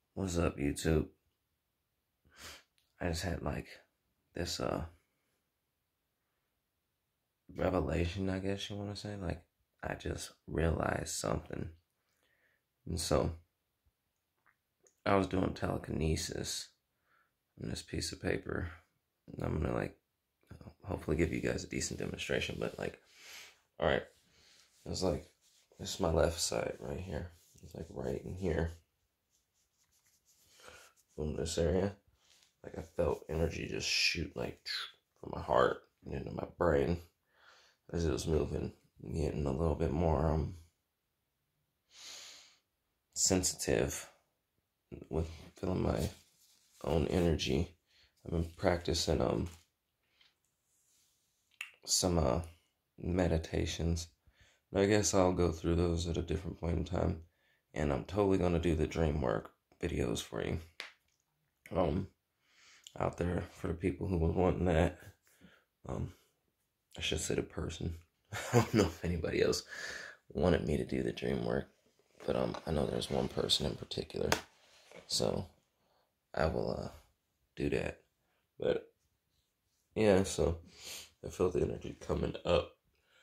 What's up, YouTube? I just had like this revelation, I guess you want to say. Like, I just realized something. And so I was doing telekinesis on this piece of paper. And I'm gonna hopefully give you guys a decent demonstration. But all right, it's like this is my left side right here. It's like right in here. From this area. Like I felt energy just shoot like from my heart and into my brain as it was moving, getting a little bit more sensitive with feeling my own energy. I've been practicing some meditations. And I guess I'll go through those at a different point in time. And I'm totally gonna do the dream work videos for you. Out there for the people who was wanting that. I should say the person. I don't know if anybody else wanted me to do the dream work, but I know there's one person in particular, so I will do that. But yeah, so I felt the energy coming up,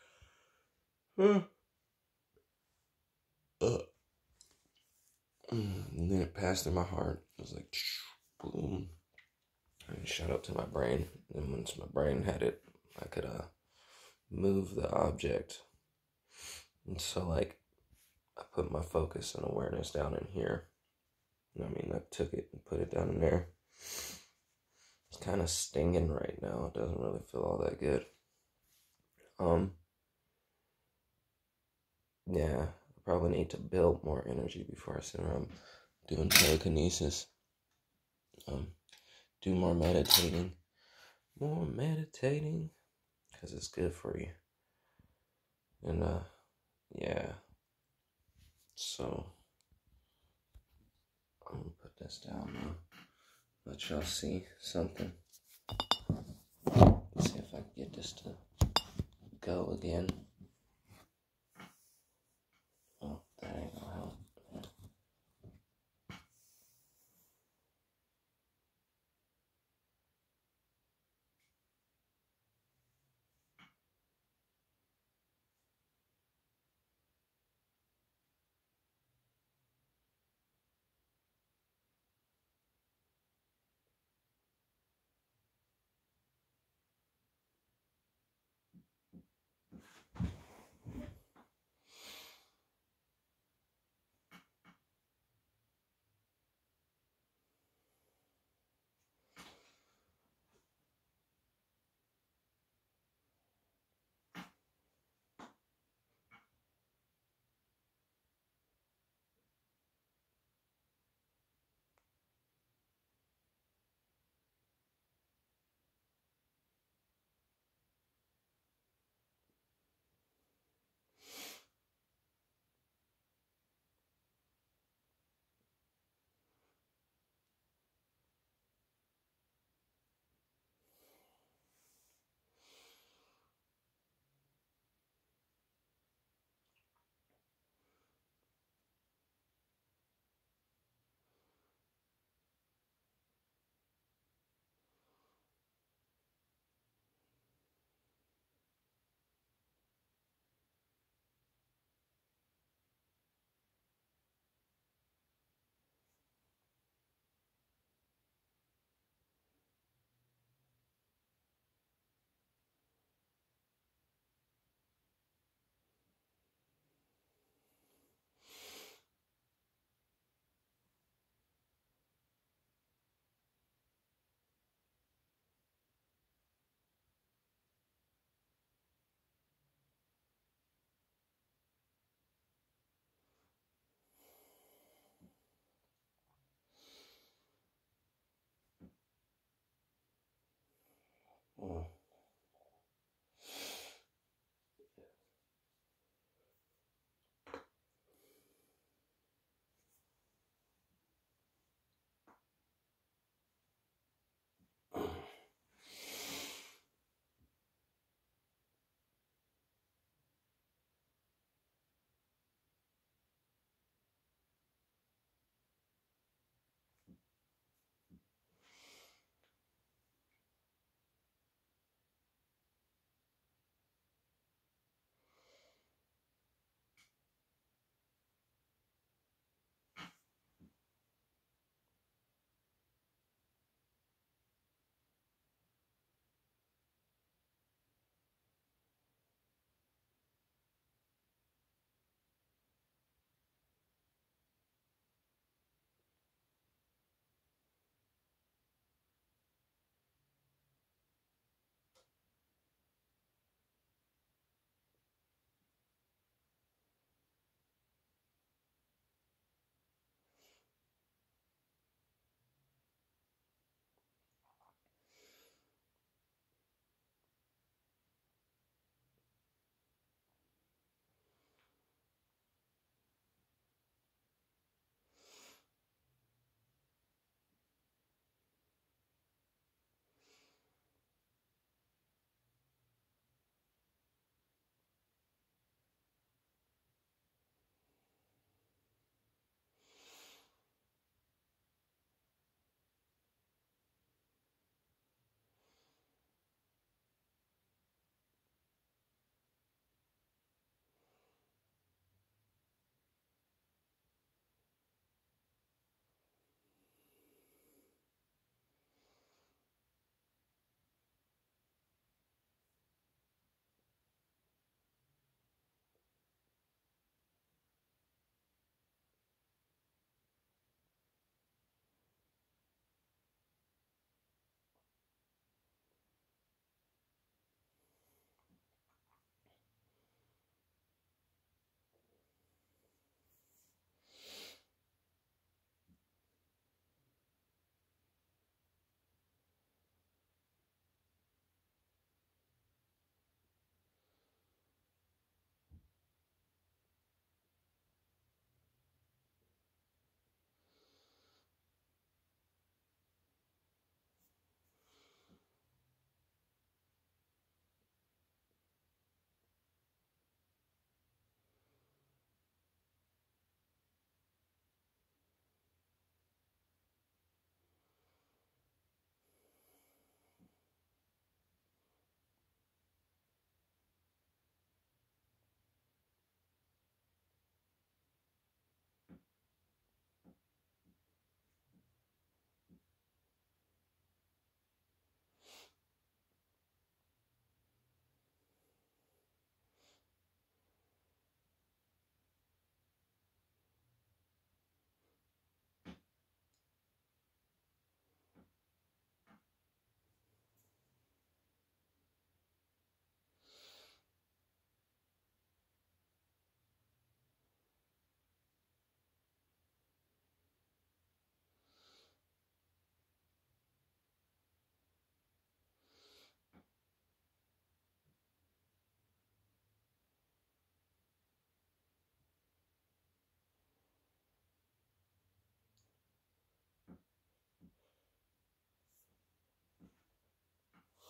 and then it passed through my heart. It was like boom, and it shot up to my brain. And once my brain had it, I could move the object. And so I put my focus and awareness down in here. I took it and put it down in there. It's kind of stinging right now. It doesn't really feel all that good. Yeah, I probably need to build more energy before I sit around doing telekinesis. Do more meditating. Because it's good for you. And, yeah. So, I'm gonna put this down now. Let y'all see something. Let's see if I can get this to go again. Oh, that ain't gonna help.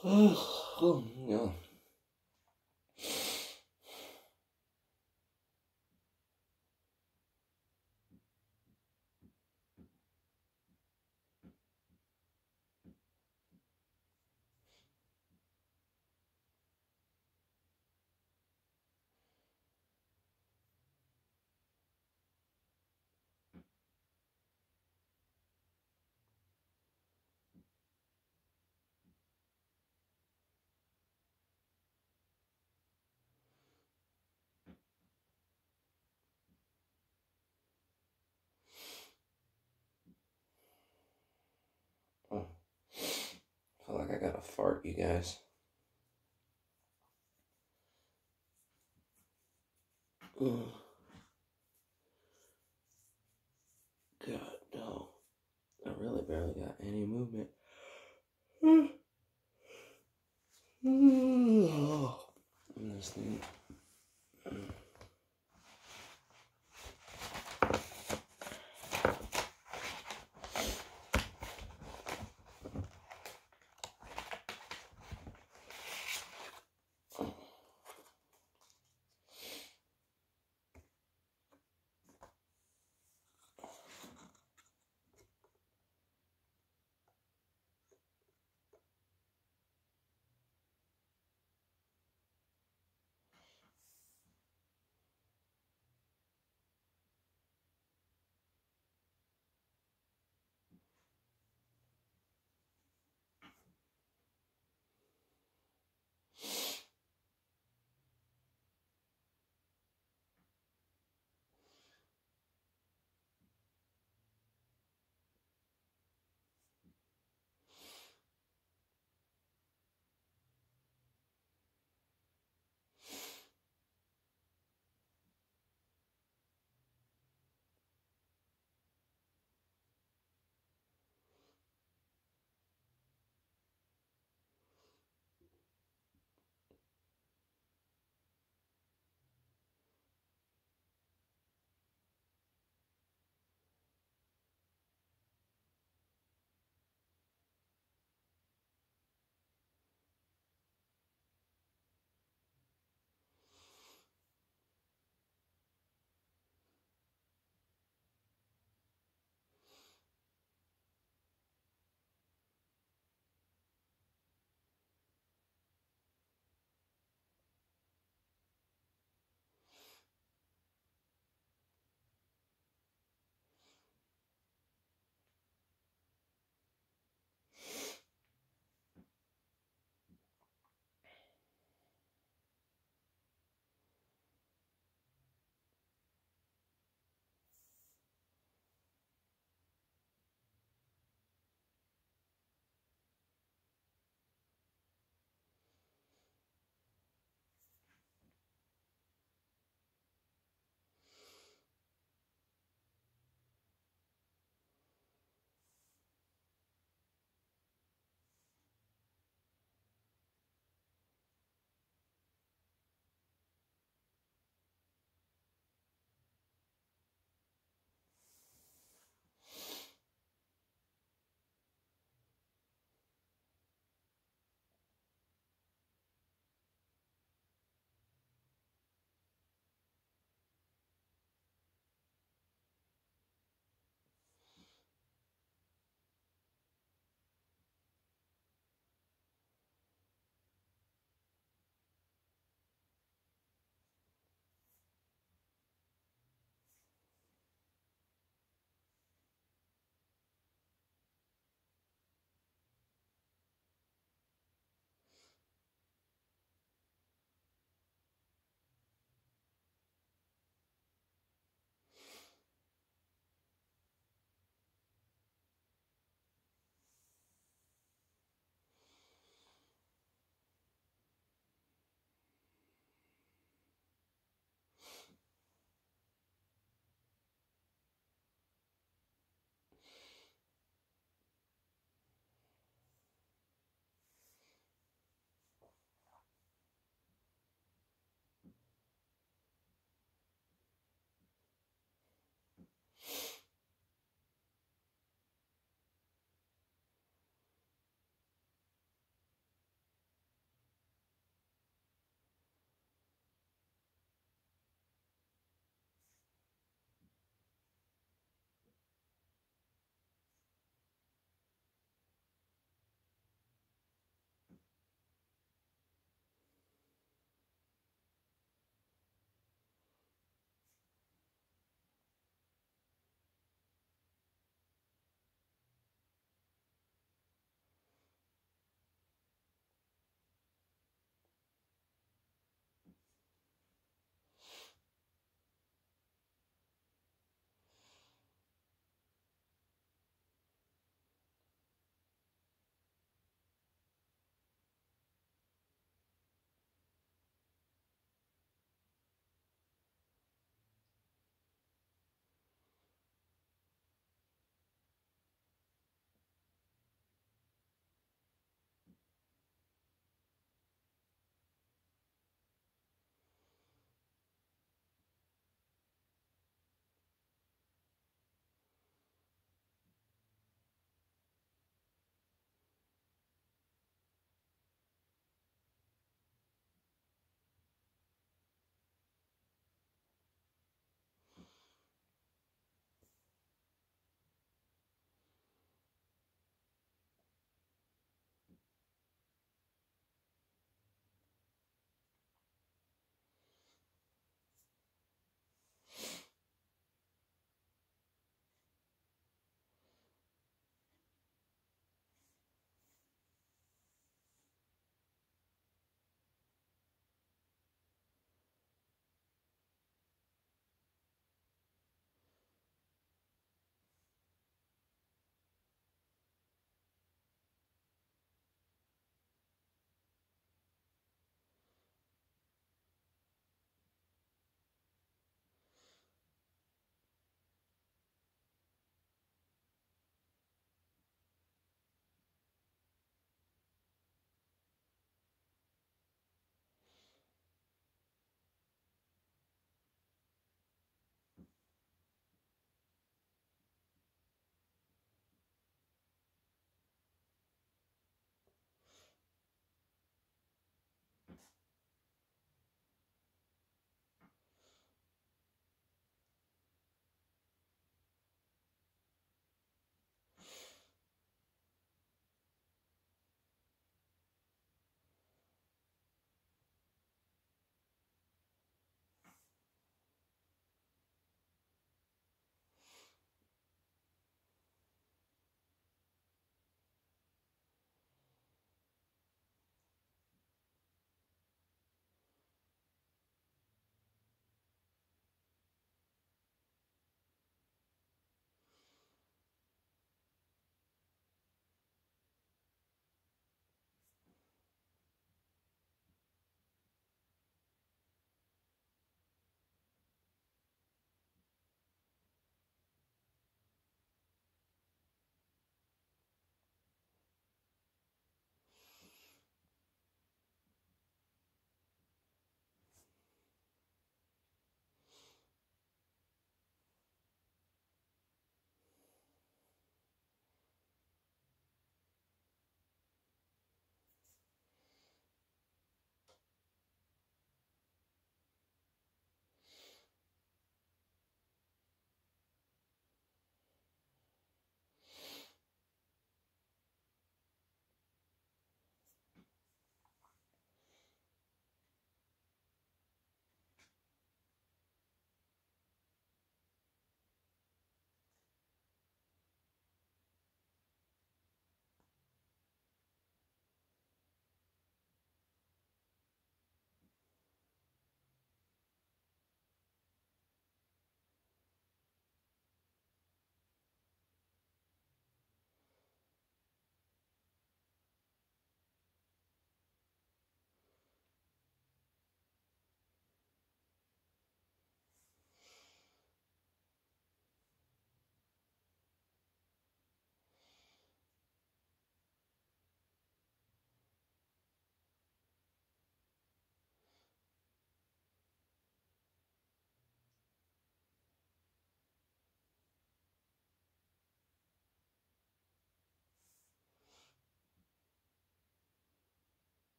Oh, yeah. Oh, I feel like I got a fart, you guys. God, no. I really barely got any movement. This thing.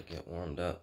Get warmed up.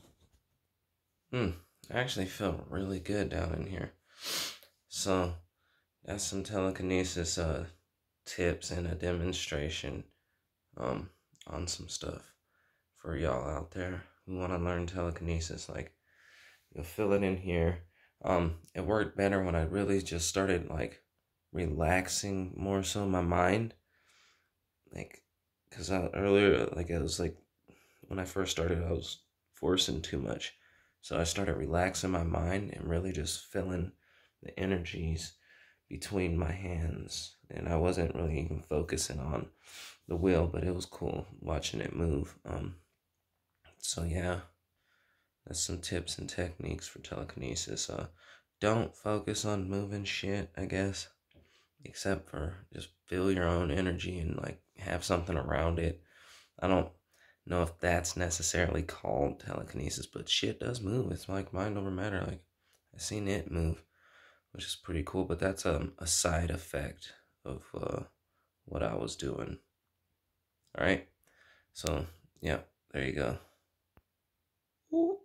I actually feel really good down in here. So that's some telekinesis tips and a demonstration on some stuff for y'all out there who want to learn telekinesis. Like, you'll feel it in here. It worked better when I really just started like relaxing more so my mind. Like, cause earlier, like, it was like when I first started, I was forcing too much. So I started relaxing my mind and really just feeling the energies between my hands. And I wasn't really even focusing on the wheel, but it was cool watching it move. So yeah, that's some tips and techniques for telekinesis. Don't focus on moving shit, I guess, except for just feel your own energy and like have something around it. I don't know if that's necessarily called telekinesis, but shit does move. It's like mind over matter. Like, I seen it move, which is pretty cool. But that's a side effect of what I was doing. All right, so yeah, there you go. Ooh.